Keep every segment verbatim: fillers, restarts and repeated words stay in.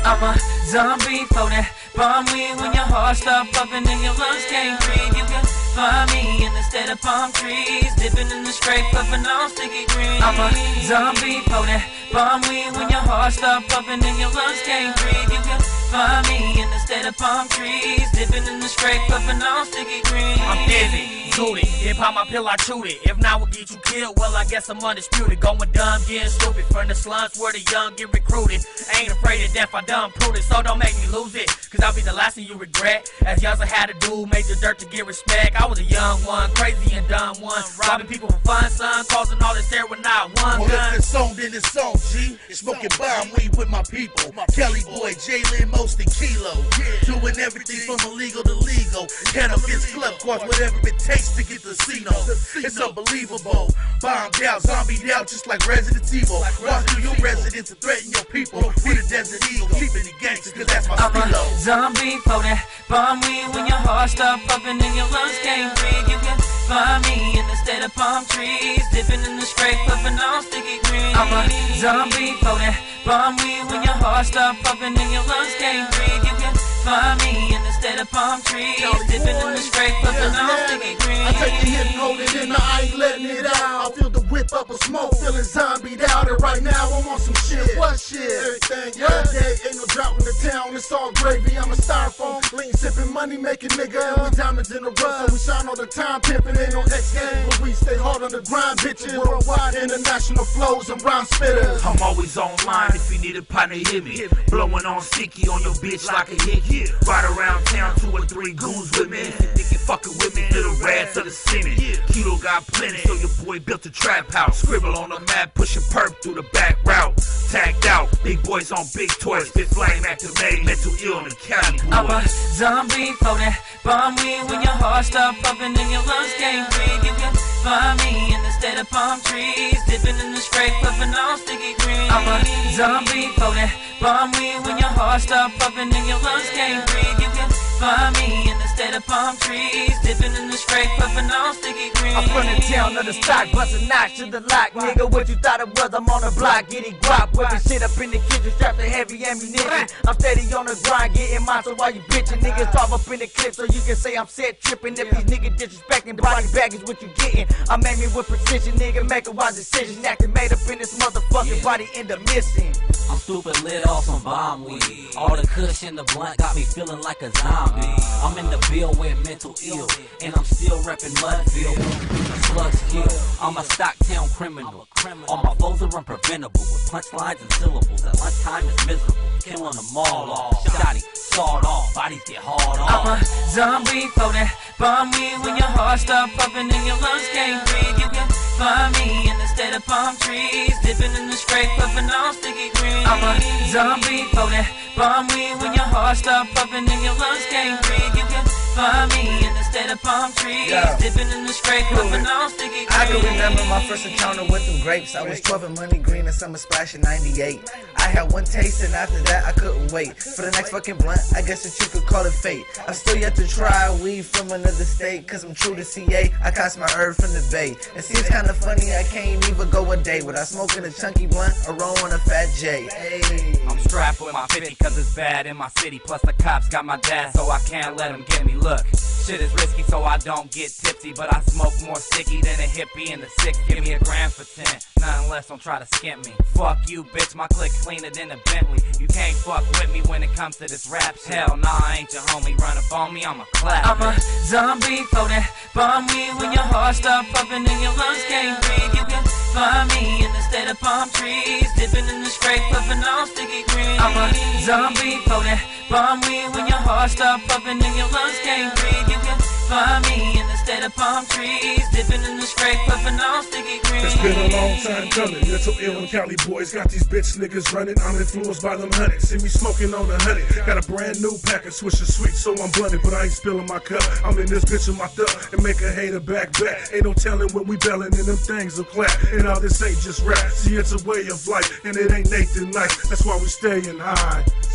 I'm a zombie for that palm weed. When your heart start pumping and your lungs can't breathe, you can find me in the state of palm trees, dipping in the straight, puffing on sticky green. I'm a zombie for that palm weed. When your heart start pumping and your lungs can't breathe, you can find me in the state of palm trees, dipping in the straight, puffing on sticky green. I'm dizzy, zooted, if pop my pill I chewed it. If not, we'll get you killed, well I guess I'm undisputed. Going dumb, getting stupid, from the slums where the young get recruited. Ain't afraid of death, I done proved it, so don't make me lose it, cause I'll be the last thing you regret. As young as I had to do, major dirt to get respect. I was a young one, crazy and dumb one, robbing people for fun, son, causing all this terror with not one well, gun. if it's on, then it's on, G. Smoking bomb weed with my people. Kelly Boy, Jalen, Most and Kilo. Doing everything from illegal to legal. Cannabis club course, whatever it takes to get the casino. It's unbelievable. Bombed out, zombied out, just like Resident Evil. Walk through your residence and threaten your people. We the Desert Eagle, keeping it gangster, cause that's my I'm stilo. a zombie for that palm weed. When your heart start pumping and your lungs can't breathe, you can find me in the state of palm trees, dipping in the straight, puffing on sticky green. I'm a zombie for that palm weed. When your heart start pumping and your lungs can't breathe, you can find me in the state of palm trees, dipping in the straight, puffing on sticky green. I take the hit and hold it in, I ain't letting it out. I feel the whip up of smoke, feeling zombied out. And right now I'm on some shit. What shit? Everything, yeah. Day ain't no drought in the town, it's all gravy. I'm a styrofoam, lean sipping, money making nigga. And we diamonds in the rough, so we shine all the time, pimping. Ain't no X game, but we stay hard on the grind, bitches. Worldwide, international flows and rhyme spitters. I'm always online if you need a partner, hit me. Blowing on sticky on your bitch like a hickey. Ride around town, two or three goons with me. If you think you fucking with me, little rats of the cement. Kilo got plenty, so your boy built a trap house. Scribble on the map, pushing perp through the back route. Tagged out, big boys on big toys. Spit flame activated, mental ill in the county boys. I'm a zombie for that palm weed. When your heart start pumping and your lungs can't breathe, you can find me in the state of palm trees, dipping in the straight, puffing on sticky green. I'm a zombie for that palm weed. When your heart start pumping and your lungs can't breathe, you can find me in the state of palm trees, dipping in the straight, puffing on sticky green. I'm running down on the stock, busting knocks to the lock. Nigga, what you thought it was? I'm on the block, getting guap, whipping shit up in the kitchen, strapped to heavy ammunition. I'm steady on the grind, getting mine, so while you bitching, niggas drop up in the clip, so you can say I'm set tripping. If these niggas disrespecting, body bag is what you getting. I'm aiming with precision, nigga, make a wise decision. Acting made up in this motherfucking body, end up missing. I'm stupid, lit off some bomb weed. All the kush in the blunt got me feeling like a zombie. I'm in the bill with mental ill, and I'm still reppin' Mudville. Slugs kill, I'm a Stocktown criminal. All my foes are unpreventable, with punchlines and syllables. At lunchtime is miserable, killing them all off. Shotty, sawed off, bodies get hauled off. I'm a zombie for that palm weed. When your heart start pumping and your lungs can't breathe, you can find me in the state of palm trees, dipping in the straight, puffing on sticky green. I'm a zombie for that palm weed. When your heart start pumping and your lungs can't breathe, you can find me in the state of palm trees, yeah. dipping in the straight, puffing on sticky green. I can remember my first encounter with them grapes. I was twelve and money green and summer splash in ninety-eight. I had one taste and after that I couldn't wait for the next fucking blunt. I guess that you could call it fate. I still yet to try weed from another state, cause I'm true to C A. I cast my herb from the bay. It seems kinda funny I can't even go a day without smoking a chunky blunt or rolling a fat J. Hey. I'm strapped with my fifty cause it's bad in my city. Plus the cops got my dad, so I can't let them get me. Look, shit is risky so I don't get tipsy, but I smoke more sticky than a hippie in the six. Give me a gram for ten, nothing less, don't try to skimp me. Fuck you bitch, my click cleaner than a Bentley. You can't fuck with me when it comes to this rap shit. Hell nah, I ain't your homie, run up on me, I'm a clap. I'm a zombie for that palm weed. When your heart start pumping and your lungs can't breathe, you can find me in the state of palm trees, dipping in the straight, puffing on sticky green. I'm a zombie for that palm weed. When your heart start pumping and your lungs can't breathe, you can find me in the state of palm trees, dipping in the straight, puffing on sticky green. It's been a long time coming. Mental ill and Cali boys got these bitch niggas running. I'm influenced by them honey. See me smoking on the honey. Got a brand new pack of Swisher Sweet, so I'm blunted, but I ain't spilling my cup. I'm in this bitch with my thug and make a hater back back. Ain't no telling when we bellin' and them things will clap. And all this ain't just rap. See, it's a way of life, and it ain't Nathan nice. That's why we stayin' high.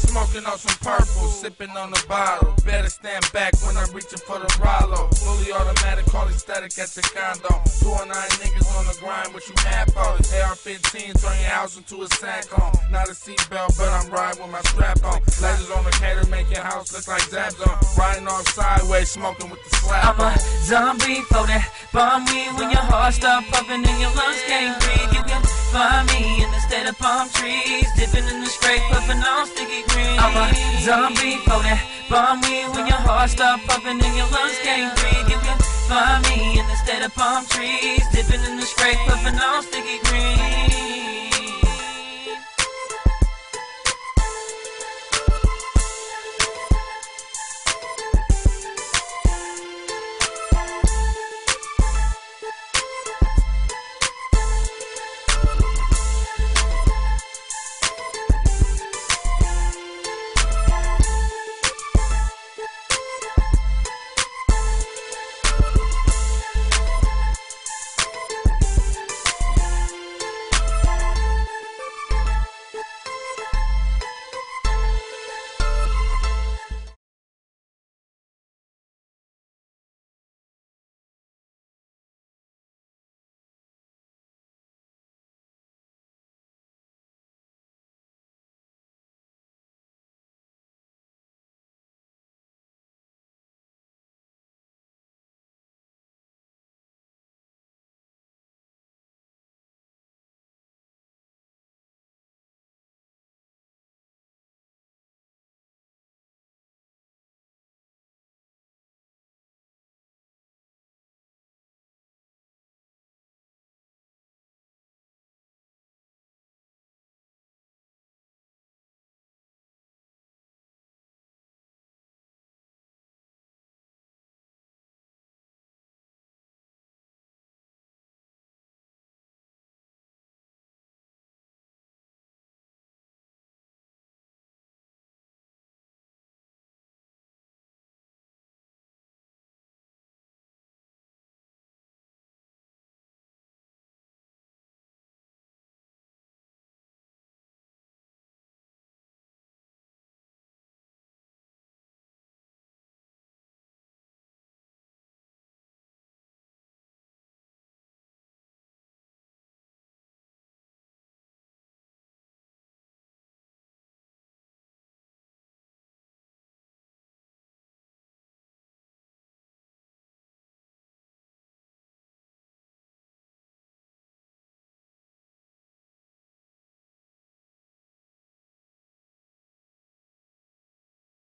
smoking on some purple, sipping on the bottle. Better stand back when I'm reaching for the Rollo. Fully automatic, call it static at your condo. Two or nine niggas on the grind, what you mad for? A R fifteen, turn your house into a sack home. Not a seatbelt, but I'm riding with my strap on. Lasers on the cater, make your house look like Zap Zone. Riding off sideways, smoking with the slap I'm on. a zombie for that bomb weed. When your heart start pumping and your lungs can't breathe, you can find me in the state of palm trees, dipping in the scrape, puffing on sticky green. I'm a zombie for that bomb weed. When your heart start pumping and your lungs can't breathe, you can find me in the state of palm trees, dipping in the scrape, puffing on sticky green.